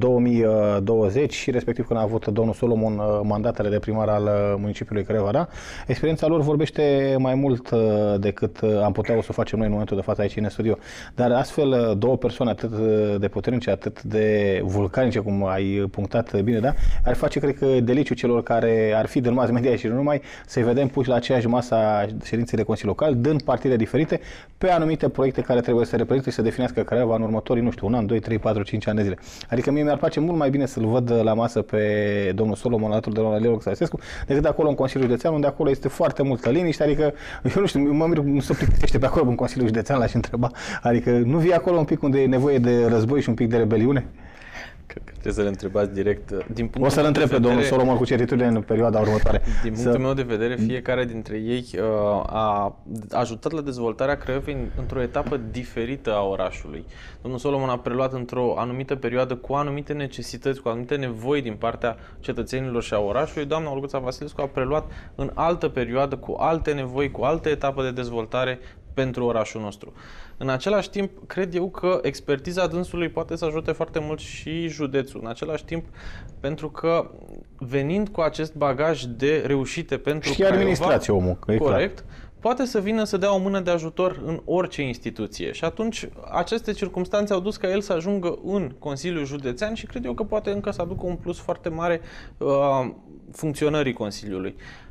2020 și respectiv când a avut domnul Solomon mandatele de primar al municipiului Craiova, da? Experiența lor vorbește mai mult decât am putea o să facem noi în momentul de față aici în studio. Dar astfel două persoane atât de puternice, atât de vulcanice, cum ai punctat bine, da? Ar face, cred că, deliciu celor care ar fi din mass media și nu numai, să-i vedem puși la aceeași masă a ședinței de Consiliu Local, dând partide diferite pe anumite proiecte care trebuie să reprezinte și să definească Craiova în următorii, nu știu, un an, 2, 3, 4, 5 ani de zile. Adică mie mi-ar place mult mai bine să-l văd la masă pe domnul Solomon alături de doamna Lia Olguța Vasilescu, decât acolo în Consiliul Județean, unde acolo este foarte multă liniște, adică, eu nu știu, mă mir, nu se plictisește pe acolo în Consiliul Județean, l-aș întreba. Adică nu vii acolo un pic unde e nevoie de război și un pic de rebeliune?
Cred că trebuie să le întrebați direct.
O să-l întreb pe domnul Solomon cu certitudine în perioada următoare.
Din punctul meu de vedere, fiecare dintre ei a ajutat la dezvoltarea Craiovei într-o etapă diferită a orașului. Domnul Solomon a preluat într-o anumită perioadă cu anumite necesități, cu anumite nevoi din partea cetățenilor și a orașului. Doamna Olguța Vasilescu a preluat în altă perioadă cu alte nevoi, cu altă etapă de dezvoltare pentru orașul nostru. În același timp, cred eu că expertiza dânsului poate să ajute foarte mult și județul. În același timp, pentru că venind cu acest bagaj de reușite pentru
și administrație omul, că e
corect, poate să vină să dea o mână de ajutor în orice instituție. Și atunci aceste circumstanțe au dus ca el să ajungă în Consiliul Județean și cred eu că poate încă să aducă un plus foarte mare funcționării Consiliului.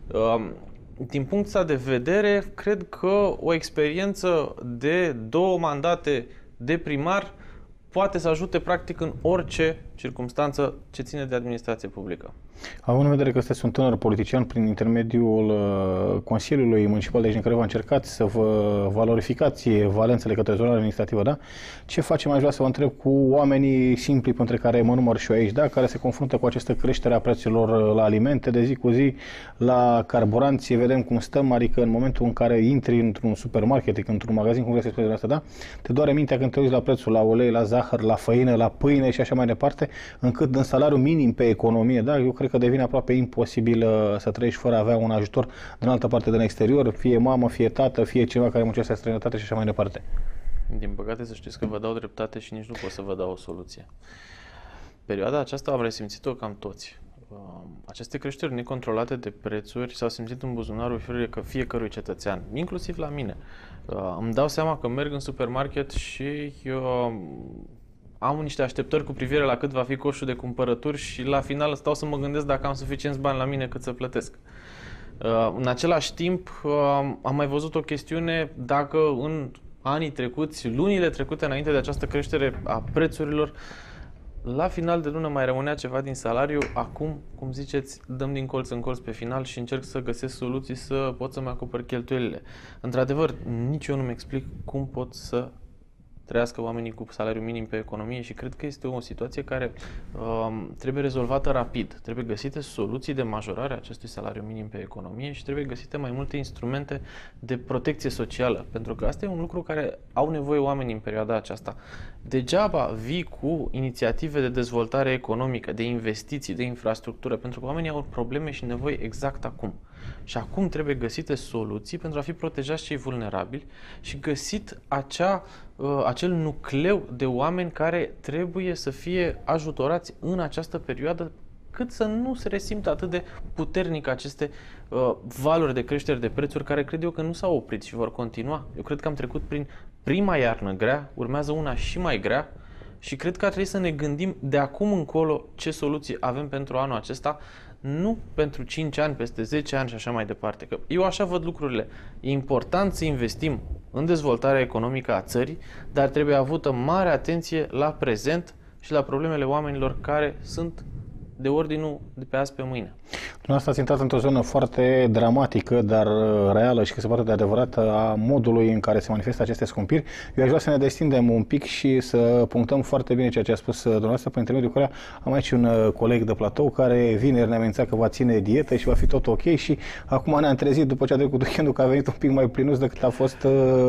Din punctul ăsta de vedere, cred că o experiență de 2 mandate de primar poate să ajute practic în orice circumstanță ce ține de administrație publică.
Având în vedere că sunteți un tânăr politician, prin intermediul Consiliului Municipal de aici în Craiova încercați să vă valorificați valențele către zona administrativă, da? Ce facem, aș vrea să vă întreb, cu oamenii simpli, între care mă număr și eu aici, da? Care se confruntă cu această creștere a prețurilor la alimente de zi cu zi, la carburanți, vedem cum stăm, adică în momentul în care intri într-un supermarket, într-un magazin, cum vreți să spuneți asta, da? Te doare mintea când te uiți la prețul la ulei, la zahăr, la făină, la pâine și așa mai departe, încât în salariul minim pe economie, da? Eu cred că devine aproape imposibil să trăiești fără a avea un ajutor din altă parte din exterior, fie mamă, fie tată, fie cineva care muncește în străinătate și așa mai departe.
Din păcate să știți că vă dau dreptate și nici nu pot să vă dau o soluție. Perioada aceasta am resimțit-o cam toți. Aceste creșteri necontrolate de prețuri s-au simțit în buzunarul fiecărui cetățean, inclusiv la mine. Îmi dau seama că merg în supermarket și am niște așteptări cu privire la cât va fi coșul de cumpărături și la final stau să mă gândesc dacă am suficienți bani la mine cât să plătesc. În același timp, am mai văzut o chestiune dacă în anii trecuți, lunile trecute înainte de această creștere a prețurilor, la final de lună mai rămânea ceva din salariu. Acum, cum ziceți, dăm din colț în colț pe final și încerc să găsesc soluții să pot să-mi acopăr cheltuielile. Într-adevăr, nici eu nu-mi explic cum pot să trăiască oamenii cu salariu minim pe economie și cred că este o situație care trebuie rezolvată rapid. Trebuie găsite soluții de majorare a acestui salariu minim pe economie și trebuie găsite mai multe instrumente de protecție socială, pentru că asta e un lucru care au nevoie oamenii în perioada aceasta. Degeaba vii cu inițiative de dezvoltare economică, de investiții, de infrastructură, pentru că oamenii au probleme și nevoi exact acum. Și acum trebuie găsite soluții pentru a fi protejați cei vulnerabili și găsit acel nucleu de oameni care trebuie să fie ajutorați în această perioadă încât să nu se resimtă atât de puternic aceste valuri de creștere de prețuri care cred eu că nu s-au oprit și vor continua. Eu cred că am trecut prin prima iarnă grea, urmează una și mai grea și cred că ar trebui să ne gândim de acum încolo ce soluții avem pentru anul acesta, nu pentru 5 ani, peste 10 ani și așa mai departe. Că eu așa văd lucrurile. E important să investim în dezvoltarea economică a țării, dar trebuie avută mare atenție la prezent și la problemele oamenilor care sunt de ordinul de pe azi pe mâine.
Dumneavoastră ați intrat într-o zonă foarte dramatică, dar reală și cât se poate de adevărată a modului în care se manifestă aceste scumpiri. Eu aș vrea să ne destindem un pic și să punctăm foarte bine ceea ce a spus dumneavoastră, prin intermediul căruia am aici un coleg de platou care vineri ne-a amenințat că va ține dietă și va fi tot ok și acum ne-am trezit după ce a trecut weekendul că a venit un pic mai plinuț decât a fost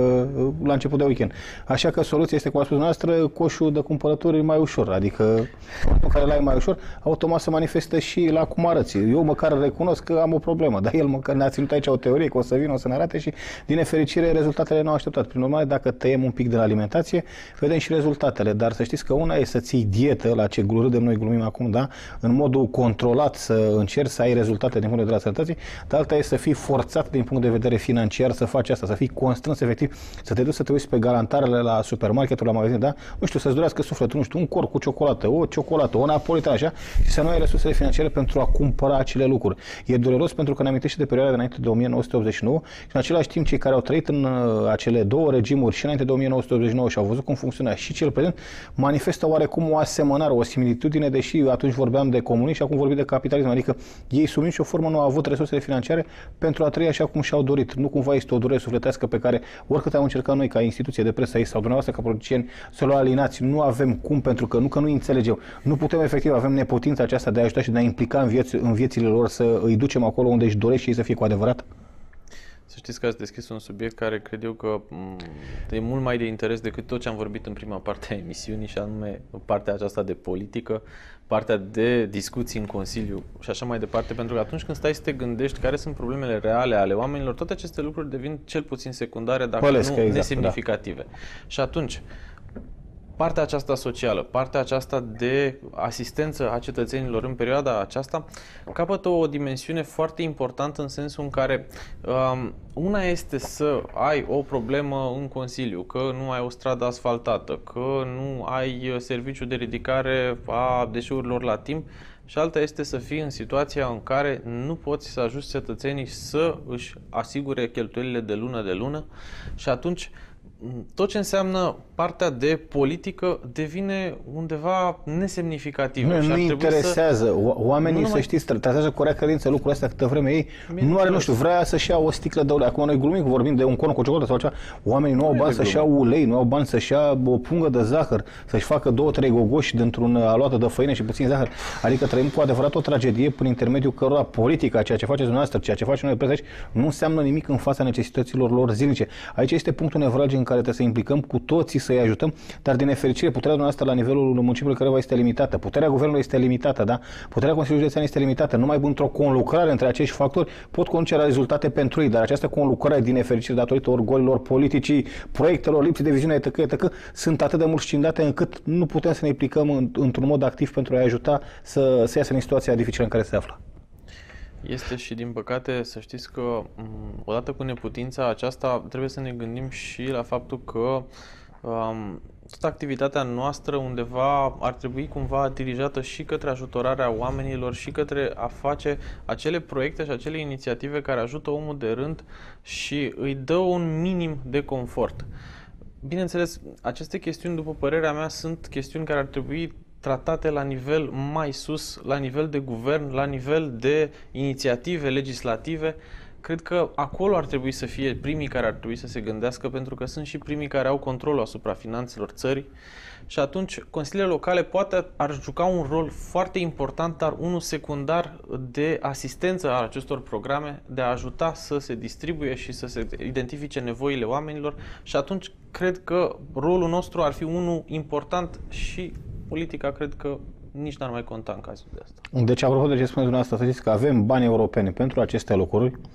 la început de weekend. Așa că soluția este, cum a spus dumneavoastră, coșul de cumpărături mai ușor, adică în care l-ai mai ușor, automat se manifestă și la cum arăți. Eu măcar recunosc că am o problemă, dar el măcar ne-a ținut aici o teorie că o să vină, o să ne arate și din nefericire rezultatele nu au așteptat. Prin urmare, dacă tăiem un pic de la alimentație, vedem și rezultatele, dar să știți că una e să ții dietă, la ce râdem noi, glumim acum, da, în modul controlat să încerci să ai rezultate din punct de vedere al sănătății, dar alta e să fii forțat din punct de vedere financiar să faci asta, să fii constrâns efectiv, să te duci să te uiți pe galantarele la supermarketul, la magazin, da, nu știu, să-ți dorească sufletul, nu știu, un cor cu ciocolată, o napolitană, așa, și să nu ai resursele financiare pentru a cumpăra acele lucruri. E dureros pentru că ne amintește de perioada de înainte de 1989 și în același timp cei care au trăit în acele două regimuri și înainte de 1989 și au văzut cum funcționa și cel prezent, manifestă oarecum o asemănare, o similitudine, deși atunci vorbeam de comunism și acum vorbim de capitalism, adică ei sub nicio formă nu au avut resursele financiare pentru a trăi așa cum și-au dorit. Nu cumva este o durere sufletească pe care oricât am încercat noi ca instituție de presă aici sau dumneavoastră ca politicieni să o alinați, nu avem cum, pentru că nu înțelegem. Nu putem efectiv, avem neputința aceasta de a ajuta și de a implica în viețile lor, să îi ducem acolo unde își doresc și ei să fie cu adevărat?
Să știți că ați deschis un subiect care cred eu că e mult mai de interes decât tot ce am vorbit în prima parte a emisiunii, și anume partea aceasta de politică, partea de discuții în Consiliu și așa mai departe, pentru că atunci când stai să te gândești care sunt problemele reale ale oamenilor, toate aceste lucruri devin cel puțin secundare, dacă nu nesemnificative. Da. Și atunci, partea aceasta socială, partea aceasta de asistență a cetățenilor în perioada aceasta capătă o dimensiune foarte importantă în sensul în care una este să ai o problemă în Consiliu, că nu ai o stradă asfaltată, că nu ai serviciu de ridicare a deșeurilor la timp, și alta este să fii în situația în care nu poți să ajuți cetățenii să își asigure cheltuielile de lună și atunci tot ce înseamnă partea de politică devine undeva nesemnificativă.
Nu interesează. Oamenii, să știți, tratează cu rea credință lucrurile astea câtă vreme ei. Nu are, nu știu, vrea să-și ia o sticlă de ulei. Acum noi glumim, vorbim de un con cu ciocolată sau ceva. Oamenii nu au bani să-și ia ulei, nu au bani să-și ia o pungă de zahăr, să-și facă 2-3 gogoși dintr-un aluată de făină și puțin zahăr. Adică trăim cu adevărat o tragedie prin intermediul cărora politica, ceea ce faceți dumneavoastră, ceea ce facem noi aici, nu înseamnă nimic în fața necesităților lor zilnice. Aici este punctul nevralgic în care trebuie să implicăm cu toții, să-i ajutăm, dar din nefericire puterea dumneavoastră la nivelul municipiului Craiova este limitată, puterea guvernului este limitată, da? Puterea Consiliului Județean este limitată. Numai într-o conlucrare între acești factori pot conduce la rezultate pentru ei, dar această conlucrare, din nefericire, datorită orgolilor politicii, proiectelor, lipsii de viziune, etc., sunt atât de mult scindate încât nu putem să ne implicăm într-un mod activ pentru a-i ajuta să iasă din situația dificilă în care se află.
Este și, din păcate, să știți că odată cu neputința aceasta trebuie să ne gândim și la faptul că toată activitatea noastră undeva ar trebui cumva dirijată și către ajutorarea oamenilor și către a face acele proiecte și acele inițiative care ajută omul de rând și îi dă un minim de confort. Bineînțeles, aceste chestiuni, după părerea mea, sunt chestiuni care ar trebui tratate la nivel mai sus, la nivel de guvern, la nivel de inițiative legislative. Cred că acolo ar trebui să fie primii care ar trebui să se gândească, pentru că sunt și primii care au controlul asupra finanțelor țării și atunci consiliile locale poate ar juca un rol foarte important, dar unul secundar de asistență a acestor programe, de a ajuta să se distribuie și să se identifice nevoile oamenilor și atunci cred că rolul nostru ar fi unul important și politica cred că nici n-ar mai conta în cazul de asta.
Deci, apropo de ce spuneți dumneavoastră, să știți că avem bani europeni pentru aceste lucruri,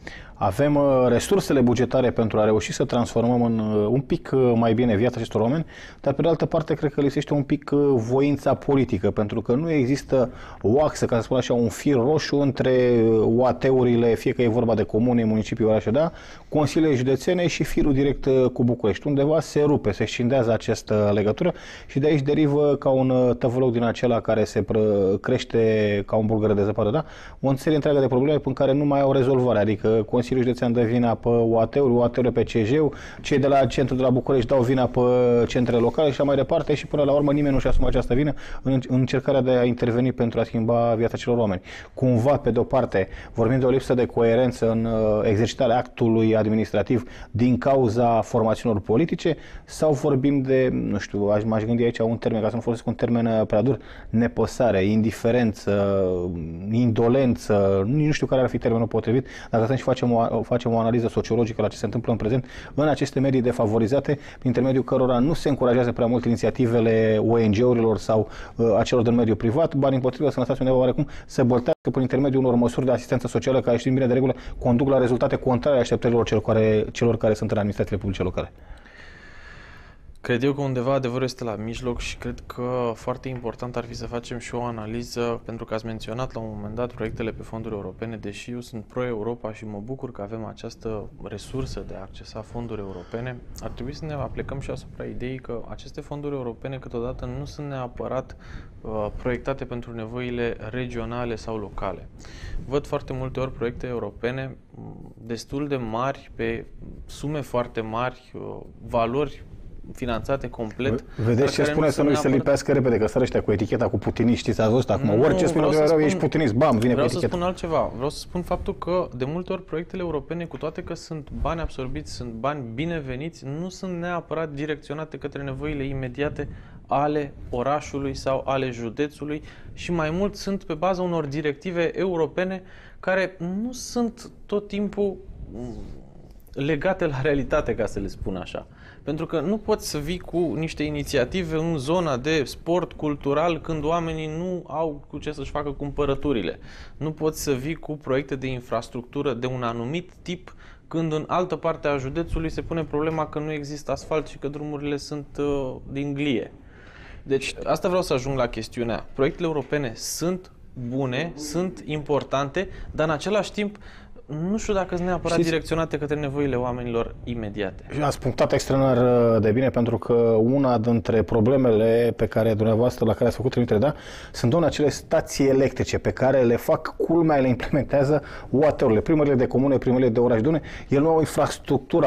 avem resursele bugetare pentru a reuși să transformăm în un pic mai bine viața acestor oameni, dar pe de altă parte cred că lipsește un pic voința politică, pentru că nu există o axă, ca să spun așa, un fir roșu între OAT-urile, fie că e vorba de comune, municipii, orașe, da, consiliile județene și firul direct cu București. Undeva se rupe, se scindează această legătură și de aici derivă ca un tăvăloc din acela care se crește ca un bulgăre de zăpadă, da? O serie întreagă de probleme în care nu mai au rezolvare, adică Consiliul Județean dă vina pe OAT-uri, OAT-uri pe CJ-ul, cei de la centrul de la București dau vina pe centrele locale și așa mai departe și până la urmă nimeni nu-și asumă această vină în încercarea de a interveni pentru a schimba viața celor oameni. Cumva, pe de-o parte, vorbim de o lipsă de coerență în exercitarea actului administrativ din cauza formațiunilor politice sau vorbim de, nu știu, m-aș gândi aici un termen, ca să nu folosesc un termen prea dur, nepăsare, indiferență, indolență, nu știu care ar fi termenul potrivit, dacă să facem o analiză sociologică la ce se întâmplă în prezent în aceste medii defavorizate, prin intermediul cărora nu se încurajează prea mult inițiativele ONG-urilor sau a celor din mediul privat, bani împotrivă să lăsați undeva oarecum să băltească prin intermediul unor măsuri de asistență socială care, știm bine de regulă, conduc la rezultate contrare așteptărilor celor care sunt în administrațiile publice locale.
Cred eu că undeva adevărul este la mijloc și cred că foarte important ar fi să facem și o analiză, pentru că ați menționat la un moment dat proiectele pe fonduri europene, deși eu sunt pro-Europa și mă bucur că avem această resursă de a accesa fonduri europene, ar trebui să ne aplicăm și asupra ideii că aceste fonduri europene câteodată nu sunt neapărat proiectate pentru nevoile regionale sau locale. Văd foarte multe ori proiecte europene destul de mari, pe sume foarte mari, valori finanțate complet.
Vedeți ce spune să nu-i se lipească repede, că stă ăștia cu eticheta, cu putiniști, știți, ați văzut acum, orice spune de rău, ești putinist, bam, vine cu eticheta.
Vreau să spun altceva, vreau să spun faptul că de multe ori proiectele europene, cu toate că sunt bani absorbiți, sunt bani bineveniți, nu sunt neapărat direcționate către nevoile imediate ale orașului sau ale județului și mai mult sunt pe baza unor directive europene care nu sunt tot timpul legate la realitate, ca să le spun așa. Pentru că nu poți să vii cu niște inițiative în zona de sport cultural când oamenii nu au cu ce să-și facă cumpărăturile. Nu poți să vii cu proiecte de infrastructură de un anumit tip când în altă parte a județului se pune problema că nu există asfalt și că drumurile sunt din glie. Deci asta vreau să ajung la chestiunea. Proiectele europene sunt bune, sunt importante, dar în același timp nu știu dacă sunt neapărat direcționate către nevoile oamenilor imediate.
Ați punctat extraordinar de bine, pentru că una dintre problemele pe care dumneavoastră, la care ați făcut trimitere, da, sunt doar acele stații electrice pe care le fac, culmea, le implementează OAT-urile, primările de comune, primările de oraș. El nu au infrastructura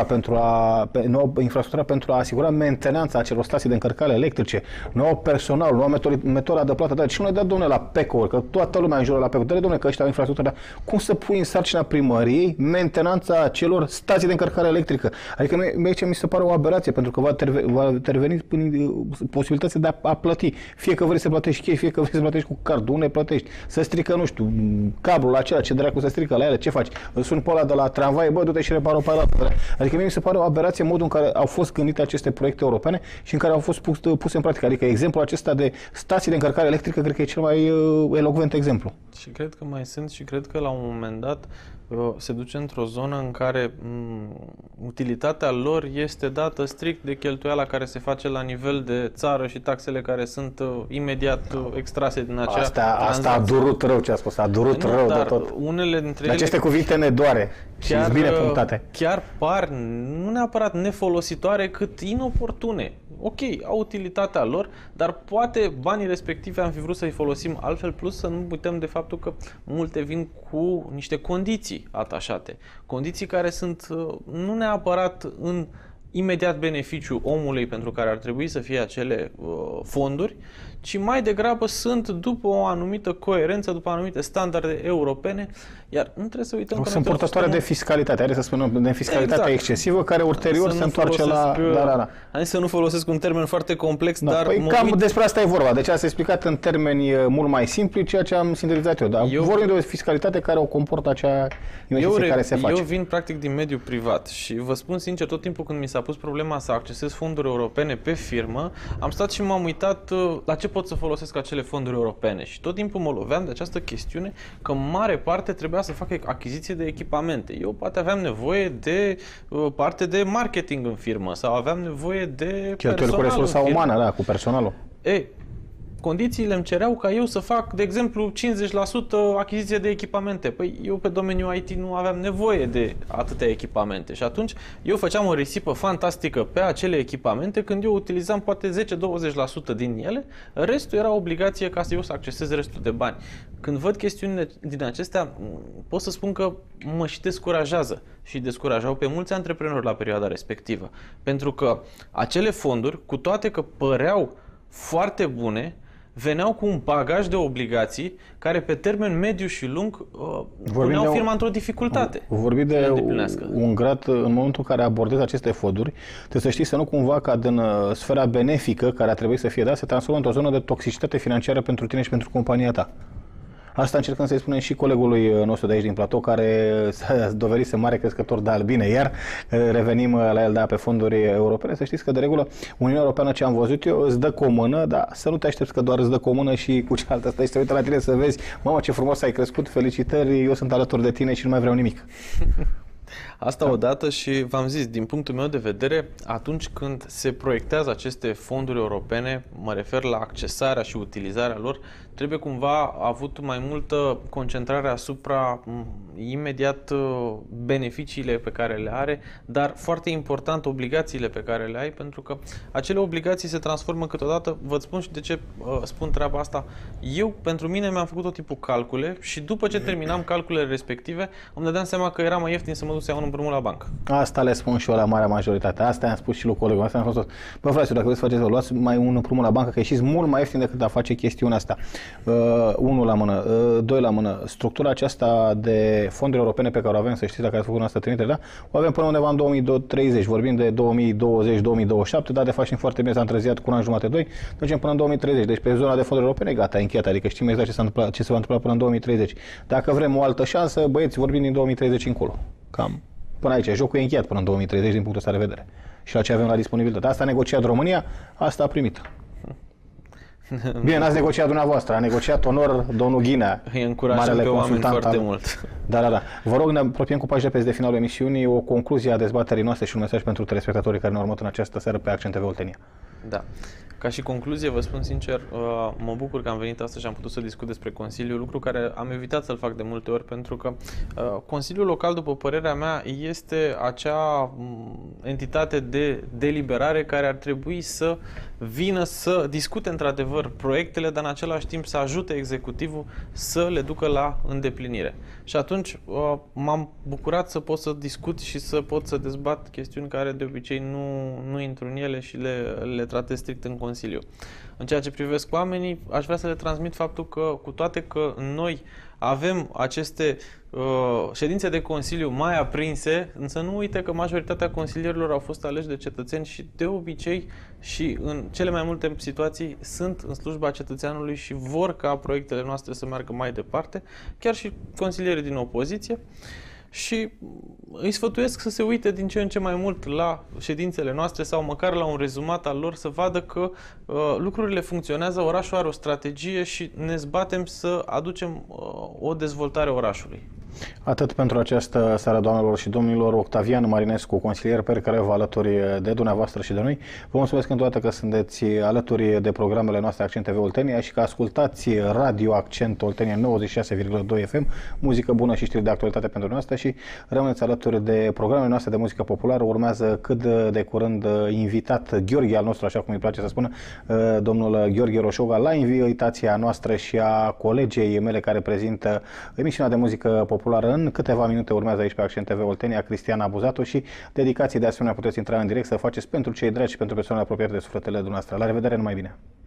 pentru a asigura mentenanța acelor stații de încărcare electrice, nu au personal, nu au metoda de plată, dar și nu le dă, domnule, la PEC-uri, că toată lumea în jurul la PEC-uri, domnule, că ăștia au infrastructura, cum să pui în sarcina primăriei mentenanța celor stații de încărcare electrică? Adică aici mi se pare o aberație, pentru că va interveni posibilitatea de a plăti. Fie că vrei să plătești chei, fie că vrei să plătești cu card, unde plătești? Să strică, nu știu, cablul acela, ce dracu să strică la ele, ce faci? Îl suni pe ăla de la tramvai, bă, du-te și repară pe ăla. Adică mi se pare o aberație modul în care au fost gândite aceste proiecte europene și în care au fost puse în practică. Adică exemplul acesta de stații de încărcare electrică cred că e cel mai elocvent exemplu.
Și cred că mai sunt și cred că la un moment dat se duce într-o zonă în care utilitatea lor este dată strict de cheltuiala care se face la nivel de țară și taxele care sunt imediat extrase din acea tranzacție.
Asta a durut rău ce a spus, a durut rău de tot.
Unele dintre
aceste cuvinte ne doare și sunt bine punctate.
Chiar par nu neapărat nefolositoare, cât inoportune. Ok, au utilitatea lor, dar poate banii respectivi am fi vrut să-i folosim altfel, plus să nu uităm de faptul că multe vin cu niște condiții atașate. Condiții care sunt nu neapărat în imediat beneficiu omului pentru care ar trebui să fie acele fonduri, ci mai degrabă sunt după o anumită coerență, după anumite standarde europene, iar nu trebuie să uităm că
sunt purtătoare de fiscalitate, hai să spunem, de fiscalitate excesivă, care ulterior se întoarce la...
Hai să nu folosesc un termen foarte complex, dar...
Cam despre asta e vorba, deci ați explicat în termeni mult mai simpli ceea ce am sintetizat eu, dar vorbim de o fiscalitate care o comportă acea investiție care se face.
Eu vin practic din mediul privat și vă spun sincer, tot timpul când mi s-a pus problema să accesez fonduri europene pe firmă, am stat și m-am uitat la ce pot să folosesc acele fonduri europene și tot timpul mă loveam de această chestiune că în mare parte trebuia să fac achiziție de echipamente. Eu poate aveam nevoie de parte de marketing în firmă sau aveam nevoie de
cheltuieli cu resursa umană, da, cu personalul.
Condițiile îmi cereau ca eu să fac, de exemplu, 50% achiziție de echipamente. Păi eu pe domeniul IT nu aveam nevoie de atâtea echipamente și atunci eu făceam o risipă fantastică pe acele echipamente când eu utilizam poate 10-20% din ele, restul era obligație ca eu să accesez restul de bani. Când văd chestiunile din acestea, pot să spun că mă și descurajează și descurajau pe mulți antreprenori la perioada respectivă. Pentru că acele fonduri, cu toate că păreau foarte bune, veneau cu un bagaj de obligații care pe termen mediu și lung puneau firma într-o dificultate.
Vorbim de un grad, în momentul în care abordezi aceste fonduri, trebuie să știi să nu cumva ca din sfera benefică care a trebuit să fie dată, se transformă într-o zonă de toxicitate financiară pentru tine și pentru compania ta. Asta încercăm să-i spunem și colegului nostru de aici din platou, care s-a dovedit să mare crescător de albine. Iar revenim la el, da, pe fonduri europene. Să știți că, de regulă, Uniunea Europeană, ce am văzut eu, îți dă cu o mână, dar să nu te aștepți că doar îți dă cu o mână și cu cealaltă stai și te uită la tine să vezi, mamă, ce frumos ai crescut, felicitări, eu sunt alături de tine și nu mai vreau nimic.
Asta odată și v-am zis, din punctul meu de vedere, atunci când se proiectează aceste fonduri europene, mă refer la accesarea și utilizarea lor, trebuie cumva avut mai multă concentrare asupra imediat beneficiile pe care le are, dar foarte important obligațiile pe care le ai, pentru că acele obligații se transformă câteodată, vă spun și de ce spun treaba asta, eu pentru mine mi-am făcut tot tipul calcule și după ce terminam calculele respective, îmi dădeam seama că era mai ieftin să mă duc să iau un împrumut la bancă.
Asta le spun și eu la marea majoritate. Asta am spus și lui colegul. Asta am spus. Bă, frate, dacă vreți să faceți, luați mai un împrumut la bancă, că ieșiți mult mai ieftin decât a face chestiunea asta. Unul la mână, doi la mână. Structura aceasta de fonduri europene pe care o avem, să știți, dacă ați făcut asta trimitere, da? O avem până undeva în 2030. Vorbim de 2020-2027, dar de fapt știm foarte bine, s-a întârziat cu un an jumate, doi, ducem până în 2030. Deci pe zona de fonduri europene, gata, încheiat, adică știm exact ce se va întâmpla până în 2030. Dacă vrem o altă șansă, băieți, vorbim din 2030 încolo. Cam până aici. Jocul e încheiat până în 2030 din punctul ăsta de vedere. Și la ce avem la disponibilitate. Asta a negociat România, asta a primit. Bine, n-ați negociat dumneavoastră, a negociat onor domnul Ghinea.
Îi încurajăm pe oameni foarte mult.
Da. Vă rog, ne apropiem cu pași repede de finalul emisiunii, o concluzie a dezbaterii noastre și un mesaj pentru telespectatorii care ne următ în această seară pe Accent TV Oltenia.
Da. Ca și concluzie, vă spun sincer, mă bucur că am venit astăzi și am putut să discut despre Consiliu, lucru care am evitat să-l fac de multe ori, pentru că Consiliul Local, după părerea mea, este acea entitate de deliberare care ar trebui să vină să discute într-adevăr proiectele, dar în același timp să ajute executivul să le ducă la îndeplinire. Și atunci m-am bucurat să pot să discut și să pot să dezbat chestiuni care de obicei nu intru în ele și le tratez strict în Consiliu. În ceea ce privesc oamenii, aș vrea să le transmit faptul că, cu toate că noi avem aceste ședințe de Consiliu mai aprinse, însă nu uite că majoritatea consilierilor au fost aleși de cetățeni și de obicei și în cele mai multe situații sunt în slujba cetățeanului și vor ca proiectele noastre să meargă mai departe, chiar și consilierii din opoziție. Și îi sfătuiesc să se uite din ce în ce mai mult la ședințele noastre sau măcar la un rezumat al lor, să vadă că lucrurile funcționează, orașul are o strategie și ne zbatem să aducem o dezvoltare orașului.
Atât pentru această seară, doamnelor și domnilor. Octavian Marinescu, consilier pe care vă alături de dumneavoastră și de noi. Vă mulțumesc încă o dată că sunteți alături de programele noastre Accent TV Oltenia și că ascultați Radio Accent Oltenia 96,2 FM, muzică bună și știri de actualitate pentru noastră și rămâneți alături de programele noastre de muzică populară. Urmează cât de curând invitat Gheorghe al nostru, așa cum îi place să spună, domnul Gheorghe Roșoga, la invitația noastră și a colegei mele care prezintă emisiunea de muzică populară. În câteva minute urmează aici pe Accent TV Oltenia Cristiana Buzatu și dedicații de asemenea puteți intra în direct să faceți pentru cei dragi și pentru persoanele apropiate de sufletele dumneavoastră. La revedere, numai bine!